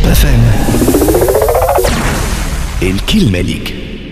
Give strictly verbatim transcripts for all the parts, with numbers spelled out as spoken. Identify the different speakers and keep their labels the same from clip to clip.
Speaker 1: اف ام الكلمة ليك.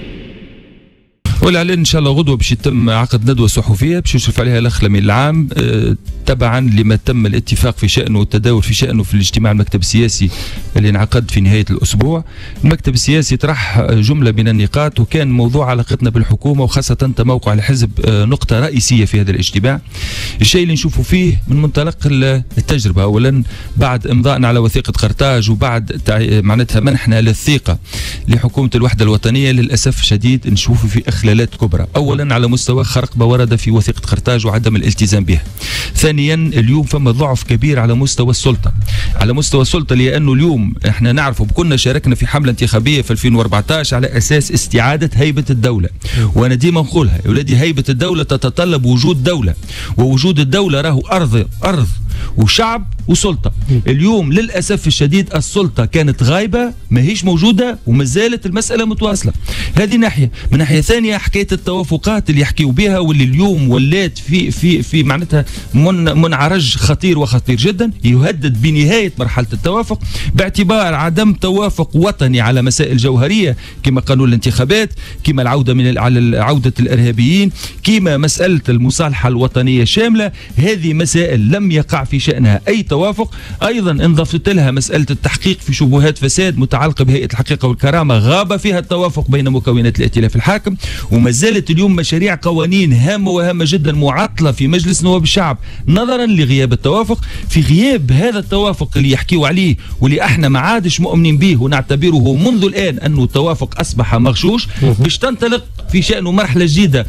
Speaker 2: والإعلان إن شاء الله غدوة باش يتم عقد ندوة صحفية باش يشرف عليها الأخ الأمين العام أه تبعا لما تم الاتفاق في شأنه والتداول في شأنه في الاجتماع المكتب السياسي اللي انعقد في نهاية الأسبوع. المكتب السياسي طرح جملة من النقاط، وكان موضوع علاقتنا بالحكومة وخاصة تموقع الحزب أه نقطة رئيسية في هذا الاجتماع. الشيء اللي نشوفه فيه من منطلق التجربة، أولا بعد إمضائنا على وثيقة قرطاج وبعد معناتها منحنا للثقة لحكومة الوحدة الوطنية، للأسف شديد نشوف في إخلالات كبرى. أولا على مستوى خرق ما ورد في وثيقة قرطاج وعدم الالتزام بها. ثانيا اليوم فما ضعف كبير على مستوى السلطة، على مستوى السلطة لأنه اليوم احنا نعرف كنا شاركنا في حملة انتخابية في ألفين وأربعة عشر على أساس استعادة هيبة الدولة، وأنا ديما نقولها يا ولادي هيبة الدولة تتطلب وجود دولة، ووجود الدولة راهو أرض أرض وشعب وسلطة. اليوم للأسف الشديد السلطة كانت غايبة، ما هيش موجودة، وما زالت المسألة متواصلة. هذه ناحية. من ناحية ثانية حكاية التوافقات اللي يحكيوا بها واللي اليوم ولات في في في معناتها من منعرج خطير وخطير جدا، يهدد بنهاية مرحلة التوافق باعتبار عدم توافق وطني على مسائل جوهرية كما قانون الانتخابات، كما العودة من على عودة الإرهابيين، كما مسألة المصالحة الوطنية شاملة. هذه مسائل لم يقع في شأنها أي توافق. أيضا انضفت لها مسألة التحقيق في شبهات فساد متعلقة بهيئة الحقيقة والكرامة، غاب فيها التوافق بين مكونات الائتلاف الحاكم، وما زالت اليوم مشاريع قوانين هامة وهامة جدا معطلة في مجلس نواب الشعب نظرا لغياب التوافق. في غياب هذا التوافق اللي يحكيوا عليه واللي احنا ما عادش مؤمنين به ونعتبره منذ الآن أنه التوافق أصبح مغشوش، باش تنطلق في شأنه مرحلة جديدة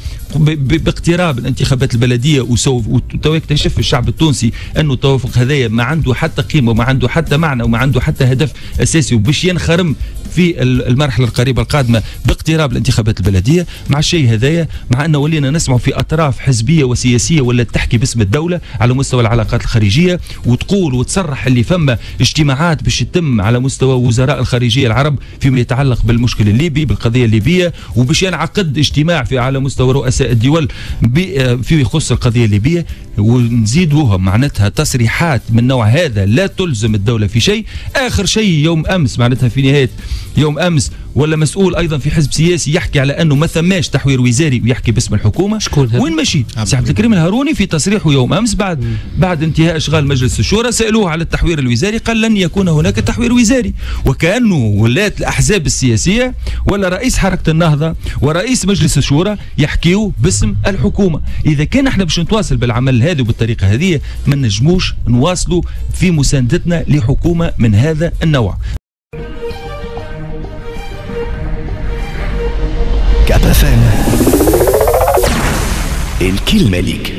Speaker 2: باقتراب الانتخابات البلدية، وتو يكتشف الشعب التونسي أنه التوافق هذايا ما عنده حتى قيمة وما عنده حتى معنى وما عنده حتى هدف أساسي، وباش ينخرم في المرحلة القريبة القادمة باقتراب الانتخابات البلدية. مع الشيء هذايا، مع أنه ولينا نسمع في أطراف حزبية وسياسية ولا تحكي باسم الدولة على مستوى العلاقات الخارجية، وتقول وتصرح اللي فما اجتماعات باش يتم على مستوى وزراء الخارجية العرب فيما يتعلق بالمشكل الليبي بالقضية الليبية، وباش ينعقد اجتماع في على مستوى رؤساء الدول في يخص القضية الليبية، ونزيدوها معناتها تصريحات من نوع هذا لا تلزم الدولة في شيء. آخر شيء يوم أمس معناتها في نهاية يوم أمس ولا مسؤول أيضا في حزب سياسي يحكي على أنه ما ثماش تحوير وزاري ويحكي باسم الحكومة. وين مشي؟ سي عبد الكريم الهاروني في تصريحه يوم أمس بعد مم. بعد انتهاء إشغال مجلس الشورى سألوه على التحوير الوزاري، قال لن يكون هناك تحوير وزاري، وكأنه ولات الأحزاب السياسية ولا رئيس حركة النهضة ورئيس مجلس الشورى يحكيوا باسم الحكومة. إذا كان احنا باش نتواصل بالعمل هذا وبالطريقة هذه ما نجموش نواصلوا في مساندتنا لحكومة من هذا النوع.
Speaker 1: كاب اف ام الكلمة ليك.